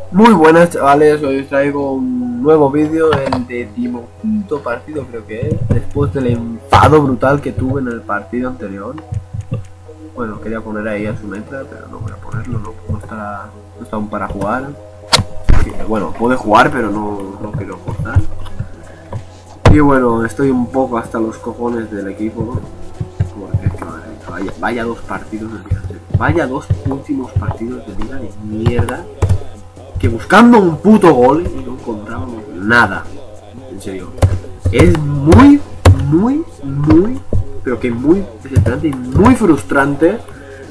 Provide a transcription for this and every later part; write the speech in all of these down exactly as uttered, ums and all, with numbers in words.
Muy buenas chavales, hoy os traigo un nuevo vídeo, el decimoquinto partido creo que es, después del enfado brutal que tuve en el partido anterior. Bueno, quería poner ahí a su meta, pero no voy a ponerlo, no, no está, no está aún para jugar. Que, bueno, puede jugar, pero no, no quiero forzar. Y bueno, estoy un poco hasta los cojones del equipo, ¿no? Porque es que madre, vaya, vaya dos partidos de liga, vaya dos últimos partidos de liga de mierda. Que buscando un puto gol y no encontrábamos nada. En serio. Es muy, muy, muy, pero que muy desesperante y muy frustrante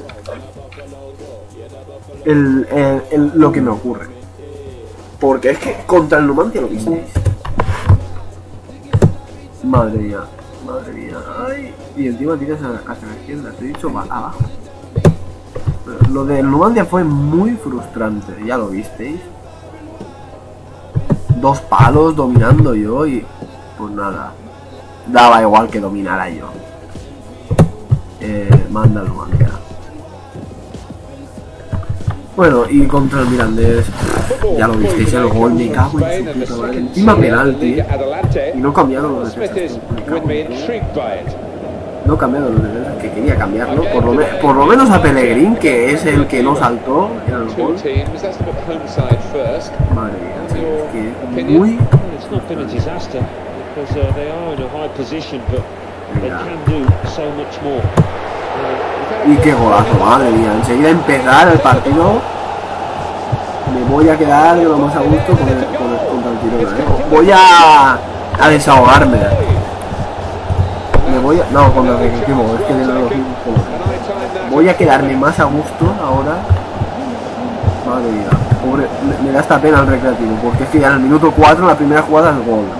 el, el, el, lo que me ocurre. Porque es que contra el Numancia lo visteis. Madre mía, madre mía. Ay. Y encima tiras hacia la izquierda. Te he dicho va abajo. Lo del Numancia fue muy frustrante, ya lo visteis. Dos palos dominando yo y pues nada, daba igual que dominara yo. Eh, manda el Numancia. Bueno, y contra el Mirandés, ya lo visteis, el gol, me cago en su puta madre. Encima penalti y no cambiaron los defensas. No cambiado los defensas, que quería cambiarlo, por lo, me por lo menos a Pellegrín, que es el que no saltó en el gol. Madre mía, es que muy... Mira. Y qué golazo, madre mía, enseguida empezar el partido, me voy a quedar lo más a gusto con el, con el, contra el Girona, ¿eh? Voy a, a desahogarme. Me voy a... No, con el Recreativo, es que de los voy a quedarme más a gusto ahora. Madre mía, pobre, me, me da esta pena el Recreativo, porque es que ya en el minuto cuatro la primera jugada es gol.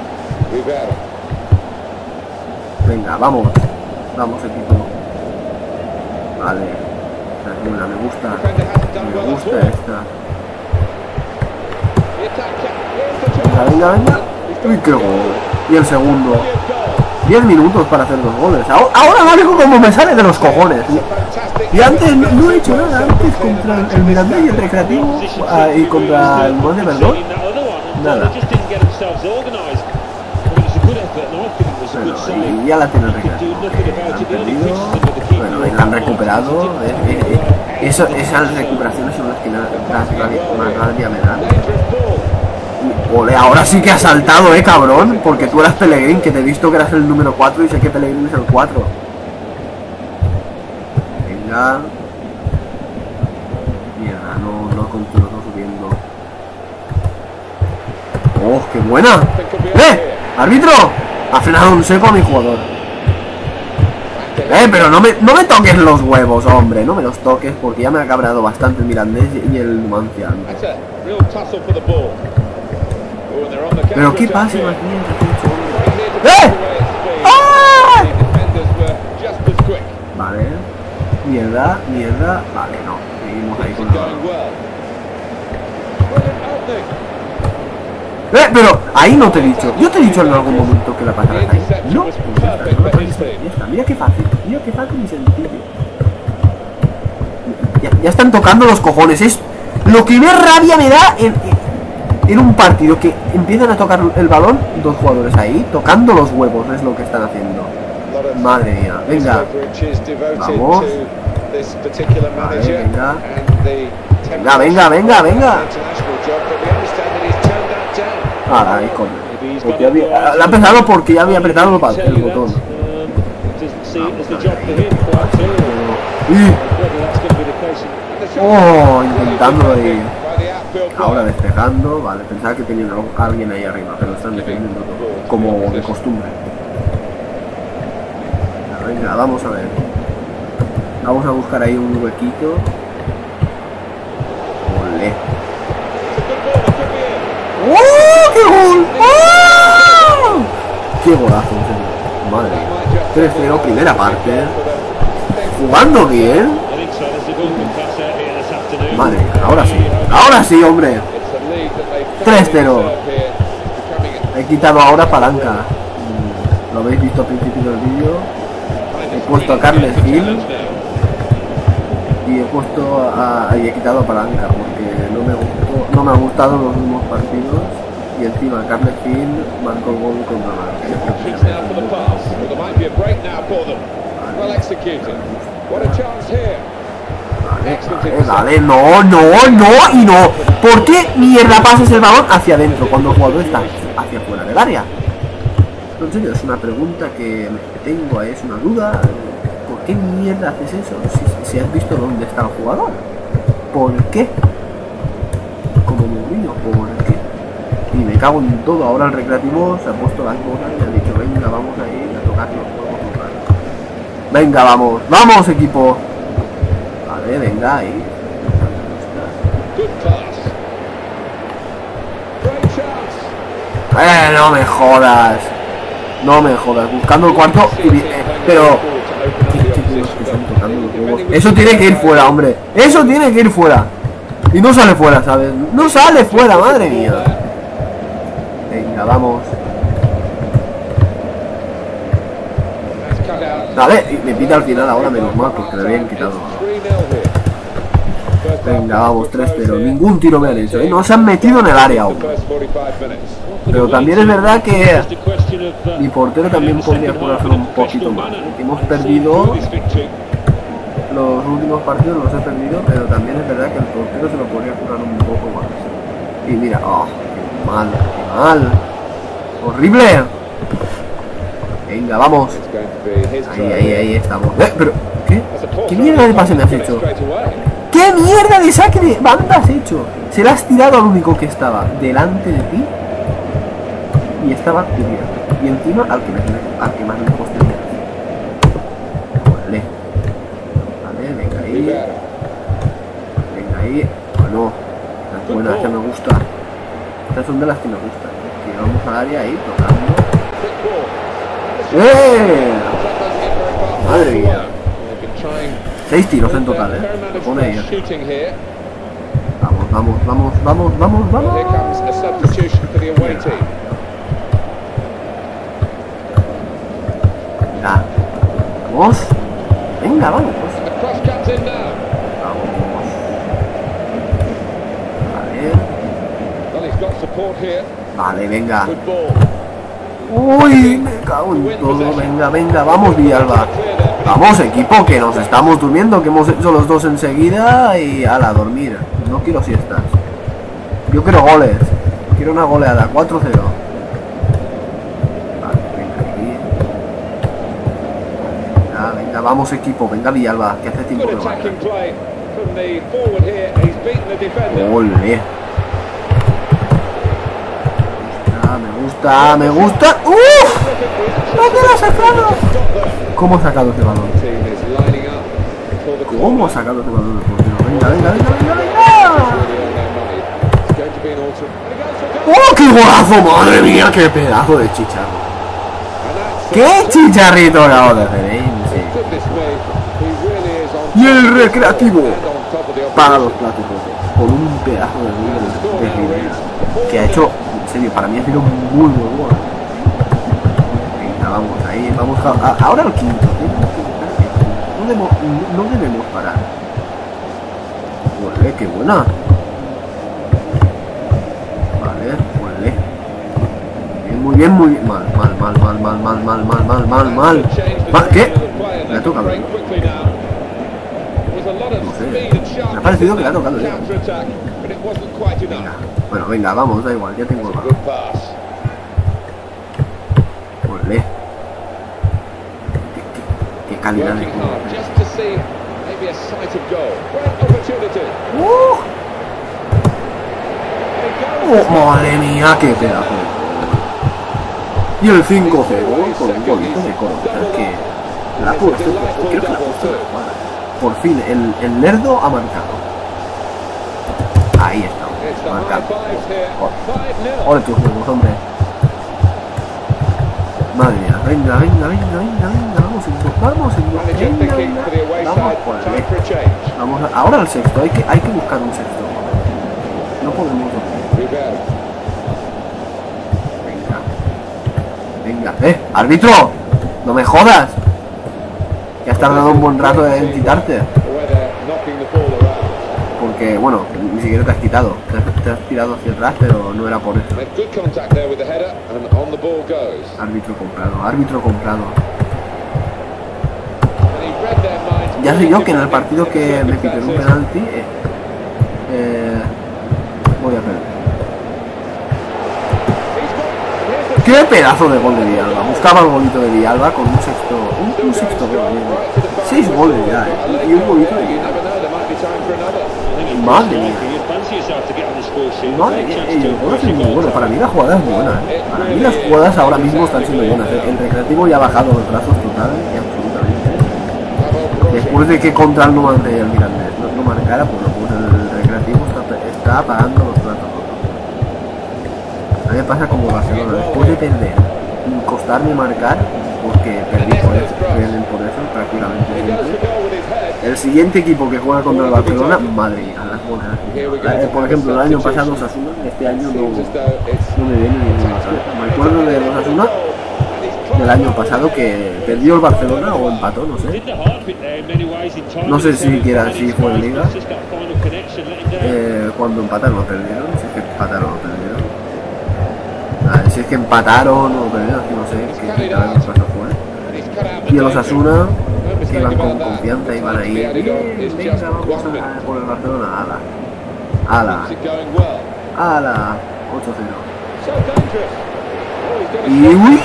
Venga, vamos. Vamos, equipo. Vale. Esta es buena, me gusta. Me gusta esta. Venga, venga, venga. Uy, qué gol. Y el segundo. diez minutos para hacer dos goles. Ahora, ahora algo como me sale de los cojones. Y, y antes no, no he hecho nada. Antes contra el Mirandés y el Recreativo uh, y contra el Numancia, perdón. Nada. Bueno, y ya la tiene el Recreativo. Han perdido. Bueno, y la han recuperado. Eh, eh, eh. Eso, esas recuperaciones son las que más rabia me dan. Ole, ahora sí que has saltado, eh, cabrón. Porque tú eras Pellegrín, que te he visto que eras el número cuatro y sé que Pellegrín es el cuatro. Venga. Mierda, no, no continúo subiendo. ¡Oh, qué buena! ¡Eh! ¡Árbitro! Ha frenado un seco a mi jugador. Eh, pero no me, no me toques los huevos, hombre. No me los toques porque ya me ha cabreado bastante el Mirandés y el Numancia. Pero qué pasa, imagínate. ¡Eh! ¡Ah! Vale. Mierda, mierda. Vale, no. Seguimos ahí con la... ¡Eh! Pero ahí no te he dicho. Yo te he dicho en algún momento que la patada está ahí. No. Ya está. Mira qué fácil. Mira qué fácil y sencillo. Ya, ya están tocando los cojones. Es lo que más rabia me da en... en En un partido que empiezan a tocar el balón, dos jugadores ahí, tocando los huevos, es lo que están haciendo. Madre mía, venga. Vamos. Vale, venga. Venga, venga, venga, venga. Ah, ahí come. Había, la ha empezado porque ya había apretado el botón. Oh, intentando ahí. Ahora despejando, vale, pensaba que tenía a alguien ahí arriba, pero están defendiendo todo, como de costumbre. Venga, vamos a ver. Vamos a buscar ahí un huequito. ¡Olé! ¡Oh, qué gol! ¡Oh! ¡Qué golazo! Madre mía. tres cero, primera parte. Jugando bien. Madre mía, ahora sí. Ahora sí, hombre. tres cero. He quitado ahora palanca. Lo habéis visto al principio del vídeo. He puesto a Carles Gil y he puesto a, y he quitado palanca porque no me gustó, no no me ha gustado los últimos partidos. Y encima Carles Gil marcó gol contra Vale, vale, no, no, no y no. ¿Por qué mierda pasas el balón hacia adentro cuando el jugador está hacia fuera del área? En serio, es una pregunta que tengo, es una duda. ¿Por qué mierda haces eso? Si, si has visto dónde está el jugador. ¿Por qué? Como Mourinho, ¿por qué? Y me cago en todo. Ahora el recreativo se ha puesto las botas y ha dicho, venga, vamos a ir a tocar los juegos. Venga, vamos, vamos equipo. Vale, venga ahí. Eh, no me jodas. No me jodas. Buscando el cuarto. Y, eh, pero... Eso tiene que ir fuera, hombre. Eso tiene que ir fuera. Y no sale fuera, ¿sabes? No sale fuera, madre mía. Venga, vamos. Dale, y me pita al final ahora, menos mal, porque le habían quitado. Venga, vamos, tres cero. Ningún tiro me han hecho, ¿eh? No se han metido en el área aún. Pero también es verdad que mi portero también podría jugárselo un poquito más. Hemos perdido los últimos partidos, los he perdido, pero también es verdad que el portero se lo podría jugar un poco más. Y mira, oh, qué mal, qué mal. Horrible. Venga, vamos. Ahí, ahí, ahí estamos. Eh, pero, ¿qué? ¿Qué mierda de pase me has hecho? ¿Qué mierda de saque de banda has hecho? Se la has tirado al único que estaba delante de ti y estaba cubierto. Y encima al que, me, al que más lejos tenías. Vale. Vale, venga ahí. Venga ahí. Bueno, estas buenas que me gustan. Estas son de las que me gustan. Que vamos al área ahí tocando. ¡Eh! Madre mía. Seis tiros en total, eh. Lo pone ella. Vamos, vamos, vamos, vamos, vamos, vamos. Venga. Vamos. Venga, vamos. Vamos. Vale. Vale, venga. Uy, me cago en todo. Venga, venga, vamos, Villalba. Vamos, equipo, que nos estamos durmiendo, que hemos hecho los dos enseguida y a la dormir. No quiero siestas. Yo quiero goles. Quiero una goleada, cuatro cero. Vale, venga aquí. Venga, venga, vamos, equipo. Venga, Villalba, que hace tiempo que no va. Ole. Me gusta, me gusta. ¡Uf! ¿Dónde lo ha sacado? ¿Cómo ha sacado ese balón? ¿Cómo ha sacado ese balón? Venga, venga, venga, venga, venga. ¡Oh, qué golazo! ¡Madre mía, qué pedazo de chicharro! ¡Qué chicharrito acabo de hacer, eh! Sí. Y el recreativo paga los platos rotos con un pedazo de gol de Rivera que ha hecho. En serio, para mí ha sido muy muy bueno. Venga, vamos ahí, vamos a, a, ahora al quinto. No debemos, no debemos parar. Vale, qué buena. Vale, vale. Bien, muy bien, muy bien. Mal, mal, mal, mal, mal, mal, mal, mal, mal, mal, mal. mal. ¿Qué? Me ha tocado. No sé. Me ha parecido que le ha tocado ya. Venga. Bueno, venga, vamos, da igual, ya tengo el balón. Olé. Qué, qué, qué calidad de juego. ¡Uh! ¡Oh, madre mía, qué pedazo! Y el cinco cero con un golito de coro. Es que la ha puesto, creo que la ha puesto. Por fin, el, el nerdo ha marcado. Ahí está. Marcado. Ole tus juegos, hombre. Madre mía, venga, venga, venga, venga, venga, vamos, vamos, venga, venga, vamos, pues, vamos a, ahora al sexto, hay que, hay que buscar un sexto. No podemos. Venga, venga, eh, árbitro, no me jodas. Que has tardado un buen rato en quitarte. Porque, bueno, ni siquiera te has quitado. te has tirado hacia atrás, pero no era por eso. Árbitro comprado, árbitro comprado. Ya sé yo que en el partido que me piten un penalti, eh, eh, voy a perder. ¡Qué pedazo de gol de Villalba! Buscaba el golito de Villalba con un sexto... Un, un sexto gol. Seis goles ya, ¿eh? Y un golito de Villalba. Madre mía. Madre mía. El gol es muy bueno. Para mí la jugada es buena, ¿eh? Para mí las jugadas ahora mismo están siendo buenas, ¿eh? El Recreativo ya ha bajado los brazos total y absolutamente. Después de que contra el Numancia y el Mirandés no lo marcara, pues, pues el Recreativo está, está apagando los brazos. A mí me pasa como Barcelona, después de perder y costarme marcar, porque perdí por eso, pierden por eso prácticamente siempre. El siguiente equipo que juega contra el Barcelona, madre mía, las buenas. Por ejemplo, el año pasado Osasuna, este año no, no me viene ninguna. Me acuerdo de Osasuna del año pasado que perdió el Barcelona o empató, no sé. No sé si siquiera si fue en Liga. Eh, cuando empataron o perdieron, si es que empataron o perdieron. A ver, si es que empataron o perdieron, no sé qué tal pasó fue. Y el Osasuna, que iban con confianza, iban ahí. Venga, vamos a por el Barcelona. Ala. Ala. Ala. ocho cero. Y uy,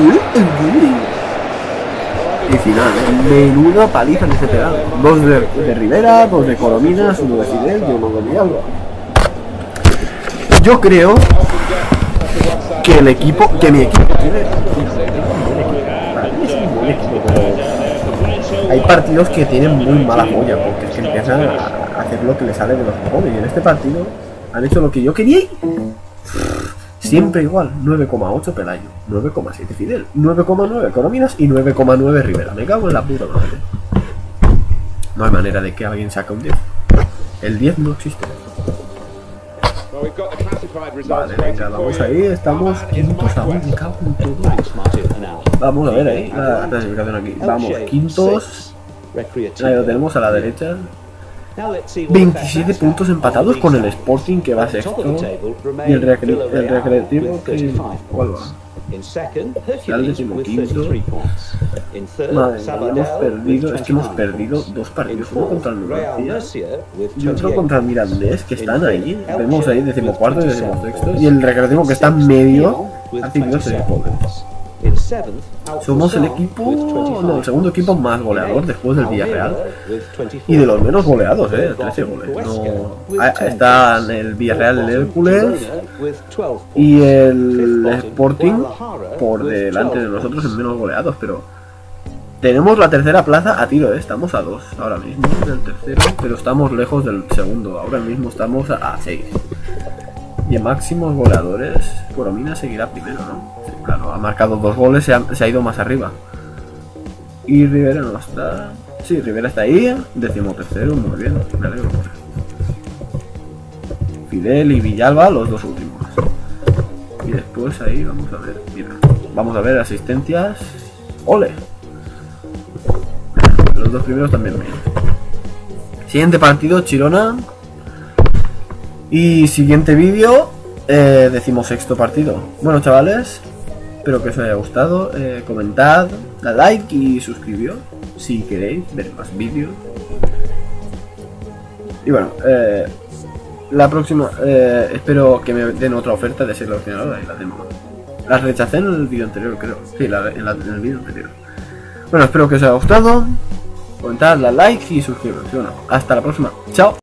y final, ¿eh? Menuda paliza que se pegaron. Dos de, de Rivera, dos de Corominas, uno de Fidel y uno de Villalba. Yo creo que el equipo, que mi equipo tiene, hay partidos que tienen muy mala joya porque es que empiezan a hacer lo que les sale de los cojones y en este partido han hecho lo que yo quería y siempre igual. Nueve coma ocho Pelayo, nueve coma siete Fidel, nueve coma nueve Corominas y nueve coma nueve Rivera. Me cago en la puta madre. No hay manera de que alguien saque un diez. El diez no existe. Vale, venga, vamos ahí, estamos quintos aún, me cago en todo. Vamos a ver ahí, la clasificación aquí. Vamos, quintos. Ahí lo tenemos a la derecha. veintisiete puntos empatados con el Sporting que va sexto. Y el, recre el Recreativo que... ¿Cuál va? Ya el decimoquinto. Madre mía, hemos perdido, es que hemos perdido dos partidos, uno contra el Numancia y otro contra el Mirandés, que están ahí, vemos ahí decimocuarto y decimosexto, y el Recreativo que está en medio ha recibido seis goles. Somos el equipo, no, el segundo equipo más goleador después del Villarreal y de los menos goleados, eh, trece goles. No, están el Villarreal, el Hércules y el Sporting por delante de nosotros en menos goleados, pero tenemos la tercera plaza a tiro, eh. Estamos a dos ahora mismo del tercero, pero estamos lejos del segundo, ahora mismo estamos a seis. Y en máximos goleadores, Coromina seguirá primero, ¿no? Sí, claro, ha marcado dos goles, se ha, se ha ido más arriba. Y Rivera no está... Sí, Rivera está ahí, decimotercero, muy bien, me alegro por eso. Fidel y Villalba, los dos últimos. Y después ahí vamos a ver, mira, vamos a ver asistencias. ¡Ole! Los dos primeros también bien. Siguiente partido, Chirona. Y siguiente vídeo, eh, decimosexto partido. Bueno, chavales, espero que os haya gustado. Eh, comentad, dad like y suscribíos si queréis ver más vídeos. Y bueno, eh, la próxima, eh, espero que me den otra oferta de seleccionadora y la demo. La rechacé en el vídeo anterior, creo. Sí, la, en, la, en el vídeo anterior. Bueno, espero que os haya gustado. Comentad, dad like y suscribiros. Y bueno, hasta la próxima. Chao.